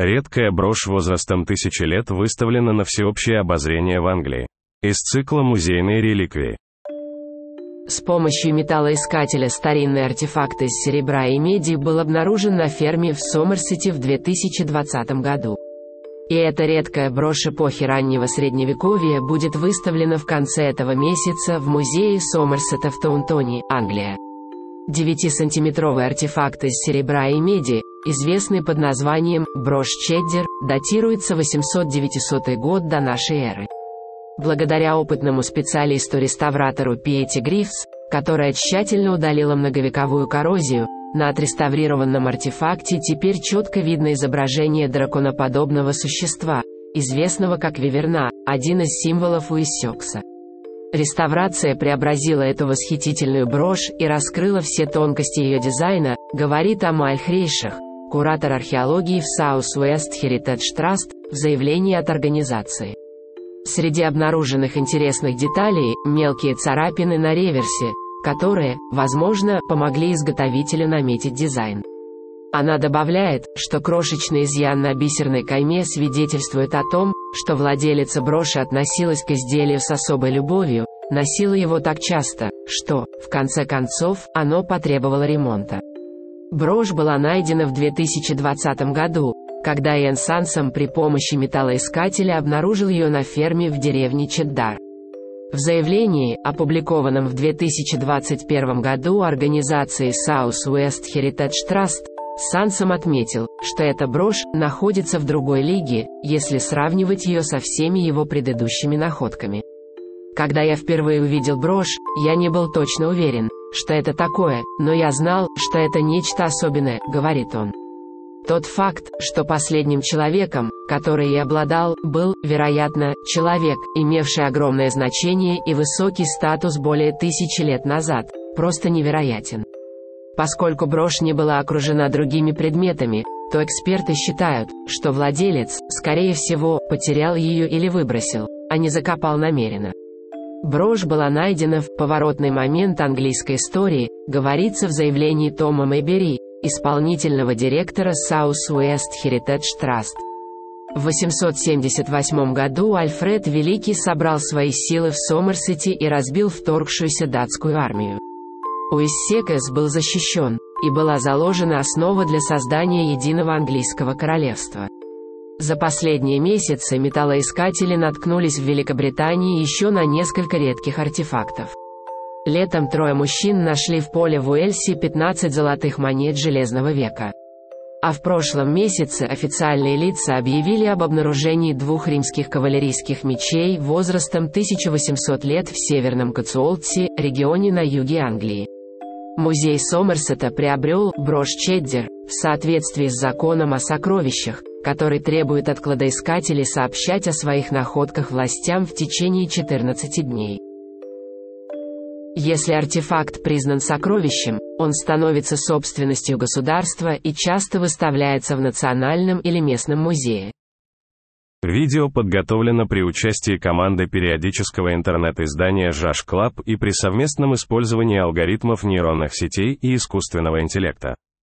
Редкая брошь возрастом 1000 лет выставлена на всеобщее обозрение в Англии. Из цикла «Музейные реликвии». С помощью металлоискателя старинный артефакт из серебра и меди был обнаружен на ферме в Сомерсете в 2020 году. И эта редкая брошь эпохи раннего Средневековья будет выставлена в конце этого месяца в музее Сомерсета в Таунтоне, Англия. 9-сантиметровый артефакт из серебра и меди, известный под названием «брошь Чеддер», датируется 800-900 год до нашей эры. Благодаря опытному специалисту-реставратору Пиэти Грифс, которая тщательно удалила многовековую коррозию, на отреставрированном артефакте теперь четко видно изображение драконоподобного существа, известного как виверна, один из символов Уиссекса. Реставрация преобразила эту восхитительную брошь и раскрыла все тонкости ее дизайна, говорит Амаль Хрейшах, куратор археологии в South West Heritage Trust, в заявлении от организации. Среди обнаруженных интересных деталей – мелкие царапины на реверсе, которые, возможно, помогли изготовителю наметить дизайн. Она добавляет, что крошечный изъян на бисерной кайме свидетельствует о том, что владелица броши относилась к изделию с особой любовью, носила его так часто, что, в конце концов, оно потребовало ремонта. Брошь была найдена в 2020 году, когда Иэн Сансом при помощи металлоискателя обнаружил ее на ферме в деревне Чеддар. В заявлении, опубликованном в 2021 году организацией South West Heritage Trust, Сансом отметил, что эта брошь находится в другой лиге, если сравнивать ее со всеми его предыдущими находками. Когда я впервые увидел брошь, я не был точно уверен, что это такое, но я знал, что это нечто особенное, говорит он. Тот факт, что последним человеком, который я обладал, был, вероятно, человек, имевший огромное значение и высокий статус более 1000 лет назад, просто невероятен. Поскольку брошь не была окружена другими предметами, то эксперты считают, что владелец, скорее всего, потерял ее или выбросил, а не закопал намеренно. Брошь была найдена в поворотный момент английской истории, говорится в заявлении Тома Мэйбери, исполнительного директора South West Heritage Trust. В 878 году Альфред Великий собрал свои силы в Сомерсете и разбил вторгшуюся датскую армию. Уиссекс был защищен, и была заложена основа для создания единого английского королевства. За последние месяцы металлоискатели наткнулись в Великобритании еще на несколько редких артефактов. Летом 3 мужчин нашли в поле в Уэльсе 15 золотых монет Железного века. А в прошлом месяце официальные лица объявили об обнаружении 2 римских кавалерийских мечей возрастом 1800 лет в Северном Котсуолтсе, регионе на юге Англии. Музей Сомерсета приобрел брошь Чеддер в соответствии с законом о сокровищах, который требует от кладоискателей сообщать о своих находках властям в течение 14 дней. Если артефакт признан сокровищем, он становится собственностью государства и часто выставляется в национальном или местном музее. Видео подготовлено при участии команды периодического интернет-издания Жаш Клаб и при совместном использовании алгоритмов нейронных сетей и искусственного интеллекта.